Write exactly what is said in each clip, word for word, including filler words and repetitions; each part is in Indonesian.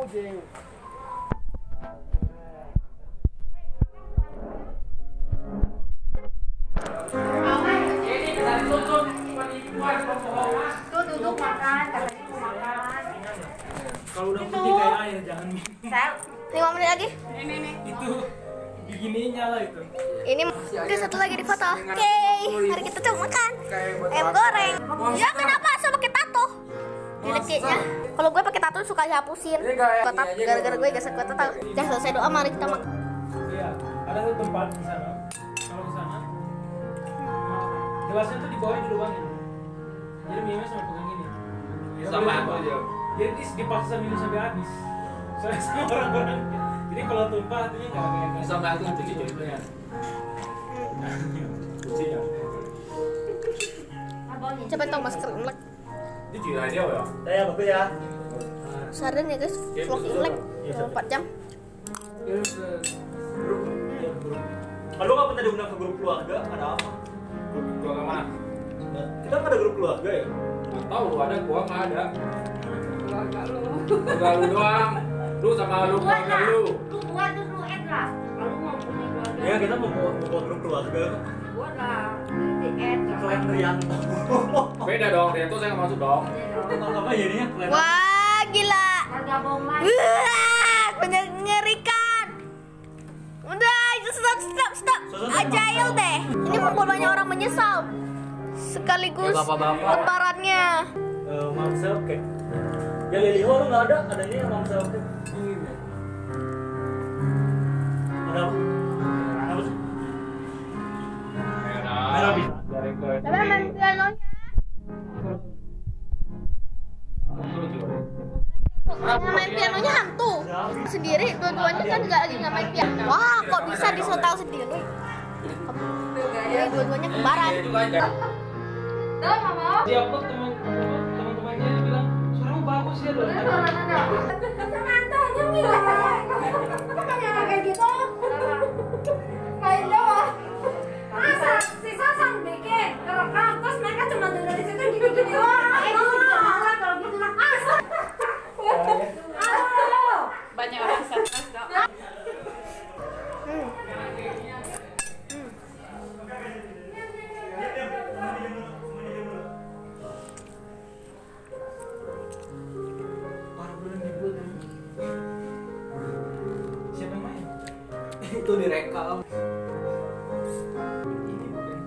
Jeng. Ini bisa ditutup penipuan pembohongan. Tuh duduk makan, katanya mau makan. Kalau udah putih kayak air jangan minum. Sel, lima menit lagi. Itu begininya lah itu. Ini oke, satu lagi di foto. Oke, mari kita coba makan ayam goreng. Ya kenapa asal pakai tato? Di dekiknya. Kalau gue pakai tato suka dihapusin. Kotak gara-gara gue gak suka tato. Udah selesai doa, mari kita makan. Iya, ada satu tempat di sana. Kalau ke sana, gelasnya tuh di bawah dulu bang. Jadi minumnya sama pegang ini. Sama aku aja. Jadi dipaksa minum sampai habis. Soalnya sama orang-orang. Jadi kalau tumpah artinya nggak kayak Sama aku itu gitu itu ya. Kuncinya. Coba tau masker Imlek. Itu juga dia ya. Saya bagus ya. Sarden ya guys, vlog Imlek empat jam. Kalau nggak pernah diundang ke grup keluarga, ada apa? Grup keluarga mana? Kita nggak ada grup keluarga ya? Nggak tahu lu ada, gua nggak ada. Keluarga lu. Keluarga lu doang. Lu sama lu keluarga lu. Lu buat terus lu add lah. Kalau mau punya keluarga. Ya kita mau mau mau grup keluarga. Buat lah. Di add lah. Klan Rianto. Beda dong, dia tuh saya nggak masuk dong. Apa jadinya klan? Wah, gila. Gabung lagi. Wah, mengerikan. Udah, stop, stop, stop. Ajail deh. Ini membuat banyak orang menyesal. Sekaligus Ya, bapak-bapak. lebarannya. Eh, Mam Selke. Ya Liliho lu nggak ada, adanya yang Mam Selke. Ada apa? Apa sih? Merah. Merah bisa. Dari ke. Tapi main pianonya. Main pianonya hantu sendiri, dua-duanya kan nggak lagi nggak main piano. Wah, kok bisa disetel sendiri? Jadi dua-duanya kembaran. Dia juga ada. Tuh, mama. Di upload teman teman-temannya dia bilang suaramu bagus ya dong. Samantanya gila. Kan yang kayak gitu. Kayak doang. Masa si Sasan bikin kerekam terus mereka cuma duduk di situ gini-gini doang. Eh, itu juga malah kalau gitu lah. Asal. Banyak orang stres dong. Siapa yang main? Itu direkam. Ini bukan.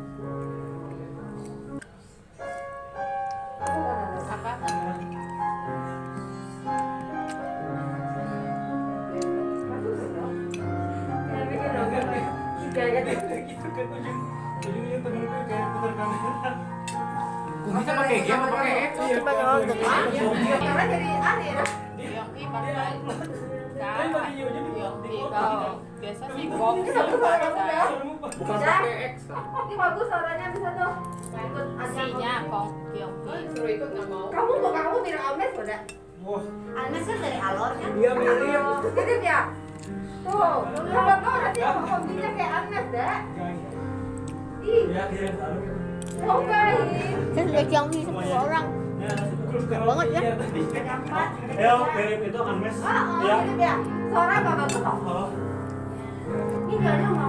Apa? Gitu kan ujung ujungnya temen gue kayak putar kamera. Kita pakai game apa pakai X? Iya, Coba kalau untuk Karena dari Ari ya. Yongki pakai Kan tadi Yojo di Yongki kalau biasa sih gong sih pakai Bukan pakai X kan? Ini bagus suaranya bisa tuh. Nah, ikut aslinya kong Yongki. Suruh ikut nggak mau. Kamu kok kamu bilang Almes udah? Wah, Almes kan dari Alor kan? Dia mirip. Mirip ya? Tuh, kalau kau nanti hobinya kayak Almes dah. Ih, Ya kirim taruh. mau baik. Kan udah Yongki sepuluh orang. Ya, Banget ya. ya mirip itu Anmes. Oh, oh, Ya. mirip ya. Suara nggak bagus kok. Oh. Ini dia